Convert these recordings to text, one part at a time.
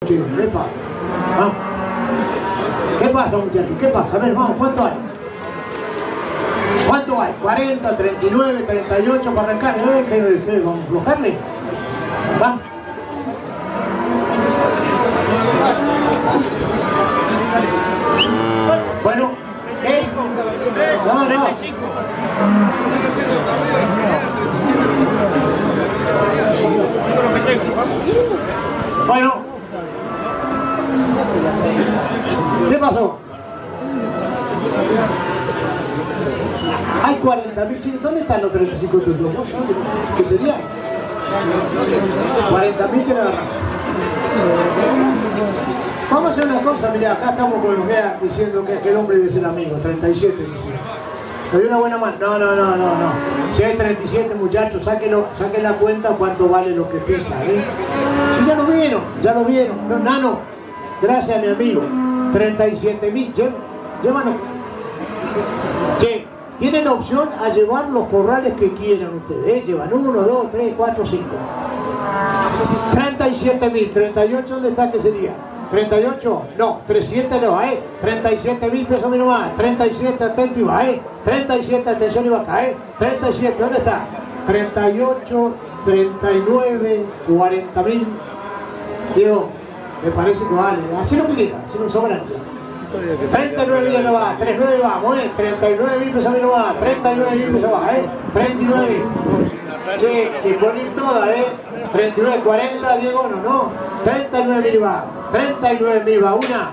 Epa. Vamos. ¿Qué pasa, muchachos? ¿Qué pasa? A ver, vamos, ¿cuánto hay? ¿Cuánto hay? 40, 39, 38 para arrancar. ¿Qué? ¿Vamos a aflojarle? Va. Bueno, ¿qué? No. Bueno, ¿qué pasó? Hay 40.000 chicos. ¿Dónde están los 35 tuyos? ¿Qué sería? 40.000 que nada. Vamos a hacer una cosa, mira, acá estamos con lo que diciendo que aquel hombre debe ser amigo, 37 dice. ¿Te doy una buena mano? No. Si hay 37 muchachos, saquen la cuenta cuánto vale lo que pesa, ¿eh? Si ya lo vieron. No, Nano, gracias a mi amigo. 37.000, llévanos. Che, tienen opción a llevar los corrales que quieran ustedes, ¿eh? Llevan 1, 2, 3, 4, 5. 37.000, 38, ¿dónde está? ¿Qué sería? 38, no, 300 no, 37.000 pesos menos más, 37, atento y va, 37, atención y va acá, 37, ¿dónde está? 38, 39, 40.000. Diego, me parece que vale, así lo que quiera, así no sobrante. 39.000 no va, 39 vamos, 39.000 pesos menos más, 39.000 pesos va, 39. Che, se puede ir toda, 39, 40, Diego, no, 39.000 va, 39.000 va, una,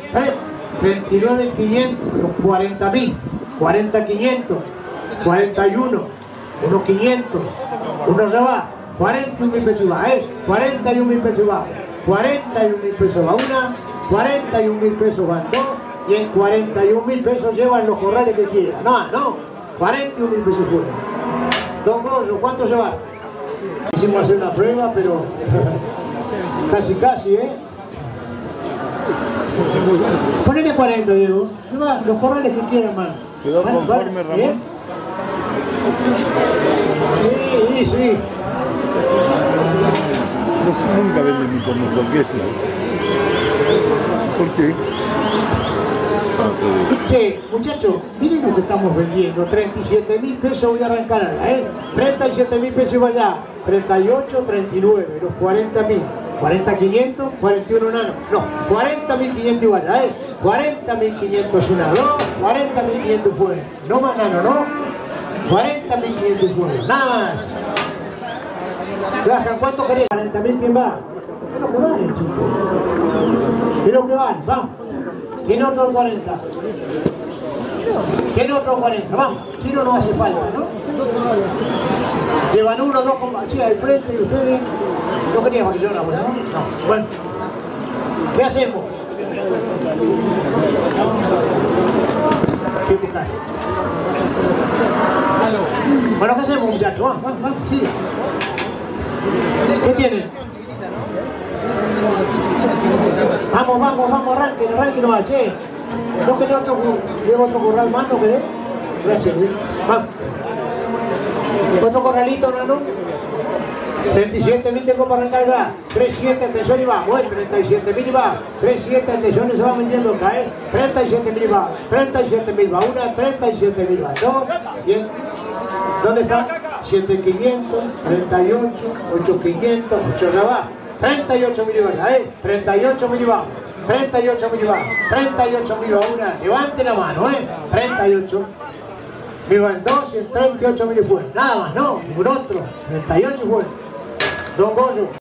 39.500, 40.000, 40.500, 41, unos 500, uno se va, 41.000 pesos va, 41.000 pesos va, 41.000 pesos va una, 41.000 pesos van dos, y en 41.000 pesos llevan los corrales que quieran, no, 41.000 pesos fuera. Don Goyo, ¿cuánto llevas? Hicimos hacer una prueba, pero casi, Ponele 40, Diego. Los corrales que quieran, man. ¿Quedó conforme, Ramón? Sí. Nunca venden ni con nuestro queso. ¿Por qué? Che, muchachos, miren lo que estamos vendiendo. 37.000 pesos voy a arrancar ahora, 37.000 pesos va allá. 38, 39, los 40.000. 40.500, 41 nano. No, 40.500 igual, 40.500 una, 2, 40.500 fuera. No más nano, ¿no? 40.500 fuera, nada más. Bajan, ¿cuánto querés? 40.000, ¿quién va? ¿Qué es lo que vale, chicos? ¿Qué es lo que vale? Vamos. ¿Quién otro 40? ¿Quién otro 40? Vamos. Chino no hace falta, ¿no? Llevan 1, 2 compañeros al frente y ustedes no querían que yo no, ¿no? Bueno, ¿qué hacemos? ¿Qué buscas? Bueno, ¿qué hacemos, muchachos? Vamos, siga. ¿Qué tienen? Vamos, arranquen nomás, che. ¿No querés otro corral más, no querés? Gracias, Luis. Vamos. ¿Otro corralito, nano? 37.000 tengo para arrancar acá. 37, atención y va. 37.000 y va. 37, atención y se va vendiendo acá, 37.000 va. 37.000 va. Una, 37.000 va. Dos. Bien. ¿Dónde está? 7.500, 38, 8.500, 8 ya va. 38.000 va, 38.000 va. 38.000 va. 38.000 va una. Levante la mano, 38.000 va en dos y en 38.000 fue. Nada más, no, ningún otro. 38 fue. Don Goyo.